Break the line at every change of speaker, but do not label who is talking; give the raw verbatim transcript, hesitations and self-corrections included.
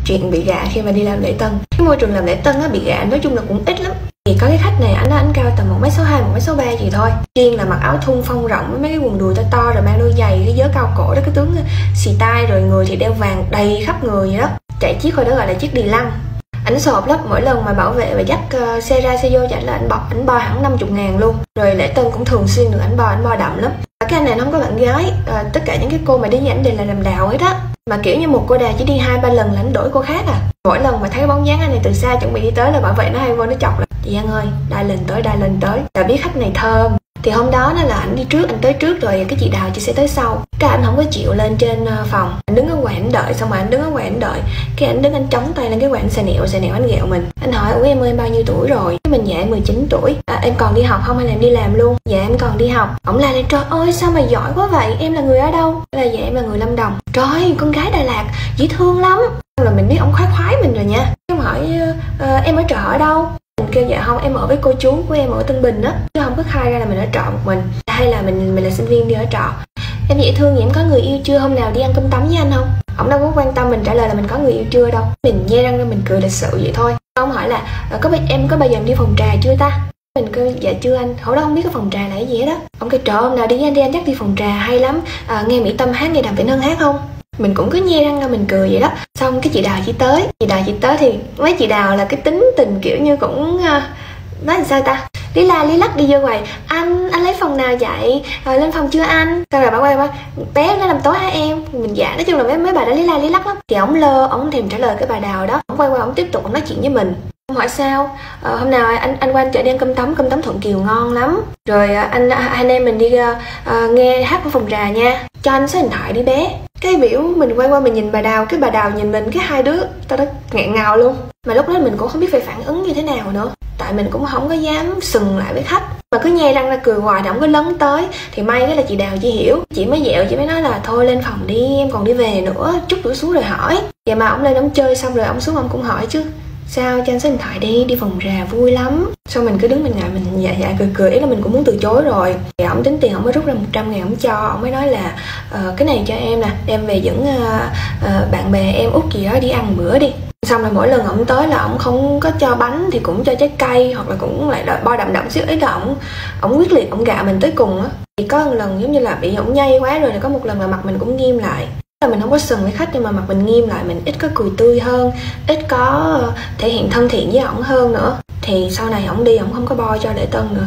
chuyện bị gạ khi mà đi làm lễ tân. Cái môi trường làm lễ tân á, bị gạ nói chung là cũng ít lắm. Thì có cái khách này, ảnh ảnh cao tầm một mét sáu hai, một mét sáu ba gì thôi. Riêng là mặc áo thun phông rộng với mấy cái quần đùi to to, rồi mang đôi giày, cái vớ cao cổ đó, cái tướng xì tai, rồi người thì đeo vàng đầy khắp người vậy đó. Chạy chiếc thôi đó gọi là chiếc đi lăng. Ảnh sộp lắm, mỗi lần mà bảo vệ và dắt uh, xe ra xe vô chạy là ảnh bo ảnh bo hẳn năm mươi ngàn luôn. Rồi lễ tân cũng thường xuyên được ảnh bo, ảnh bo đậm lắm. Và cái anh này nó không có bạn gái, uh, tất cả những cái cô mà đi với ảnh đều là làm đào hết á. Mà kiểu như một cô đào chỉ đi hai ba lần là ảnh đổi cô khác à. Mỗi lần mà thấy bóng dáng anh này từ xa chuẩn bị đi tới là bảo vệ nó hay vô nó chọc là: chị An ơi, đai lên tới, đai lên tới. Là biết khách này thơm. Thì hôm đó nó là ảnh đi trước, anh tới trước rồi cái chị Đào chị sẽ tới sau. Cái anh không có chịu lên trên phòng, anh đứng ở ngoài ảnh đợi, xong rồi anh đứng ở ngoài ảnh đợi. Cái anh đứng anh chống tay lên cái quầy, anh xà nẹo xà nẹo anh ghẹo mình. Anh hỏi: ủa em ơi em bao nhiêu tuổi rồi? Cái mình: dạ em mười chín tuổi. À, em còn đi học không hay là em đi làm luôn? Dạ em còn đi học. Ổng la lên: trời ơi sao mà giỏi quá vậy, em là người ở đâu? Là dạ em là người Lâm Đồng. Trời ơi, con gái Đà Lạt dễ thương lắm. Là mình biết ổng khoái khoái mình rồi nha. Cái hỏi: à, em ở trọ ở đâu? Mình kêu: dạ không, em ở với cô chú của em ở Tân Bình á, chứ không có khai ra là mình ở trọ một mình, hay là mình mình là sinh viên đi ở trọ. Em dễ thương vậy, em có người yêu chưa, hôm nào đi ăn cơm tấm với anh không? Ổng đâu có quan tâm mình trả lời là mình có người yêu chưa đâu. Mình nhe răng ra mình cười lịch sự vậy thôi. Ông hỏi là: có em có bao giờ em đi phòng trà chưa ta? Mình kêu: dạ chưa anh. Hồi đó không biết cái phòng trà là cái gì hết đó. Ông kêu: trời, hôm nào đi với anh đi, anh dắt đi phòng trà hay lắm, à, nghe Mỹ Tâm hát, nghe Đàm Vĩnh Hưng hát không? Mình cũng cứ nhe răng ra mình cười vậy đó. Xong cái chị Đào chị tới. Chị Đào chị tới thì mấy chị Đào là cái tính tình kiểu như cũng uh, nói làm sao ta, lý la lý lắc đi vô quầy: anh anh lấy phòng nào vậy, à, lên phòng chưa anh? Xong rồi bà quay qua: bé nó làm tối hả em? Mình: dạ. Nói chung là mấy mấy bà đã lý la lý lắc lắm. Thì ổng lơ, ổng thèm trả lời cái bà Đào đó. Ổng quay qua ổng tiếp tục ổng nói chuyện với mình. Ông hỏi sao, à, hôm nào anh anh qua anh chợ đi ăn cơm tấm, cơm tấm Thuận Kiều ngon lắm. Rồi anh anh em mình đi uh, nghe hát ở phòng trà nha, cho anh số điện thoại đi bé. Cái biểu mình quay qua mình nhìn bà Đào, cái bà Đào nhìn mình, cái hai đứa tao đã nghẹn ngào luôn. Mà lúc đó mình cũng không biết phải phản ứng như thế nào nữa, tại mình cũng không có dám sừng lại với khách, mà cứ nhe răng ra cười hoài thì không có lấn tới. Thì may cái là chị Đào chị hiểu, chị mới dẹo, chị mới nói là thôi lên phòng đi, em còn đi về nữa, chút nữa xuống rồi hỏi. Vậy mà ổng lên ổng chơi xong rồi ổng xuống ổng cũng hỏi chứ: sao cho anh số điện thoại đi, đi phòng trà vui lắm. Xong mình cứ đứng mình ngại, mình dạ dạ cười cười, ý là mình cũng muốn từ chối rồi. Thì ổng tính tiền, ổng mới rút ra một trăm ngàn ổng cho. Ổng mới nói là uh, cái này cho em nè, đem về dẫn uh, uh, bạn bè em út gì đó đi ăn bữa đi. Xong rồi mỗi lần ổng tới là ổng không có cho bánh thì cũng cho trái cây, hoặc là cũng lại bo đậm đậm xíu. Ý là ổng ổng quyết liệt, ổng gạ mình tới cùng á. Thì có một lần giống như là bị ổng nhây quá rồi, là có một lần là mặt mình cũng nghiêm lại. Là mình không có sừng với khách nhưng mà mặt mình nghiêm lại, mình ít có cười tươi hơn, ít có thể hiện thân thiện với ổng hơn nữa. Thì sau này ổng đi ổng không có bo cho lễ tân nữa.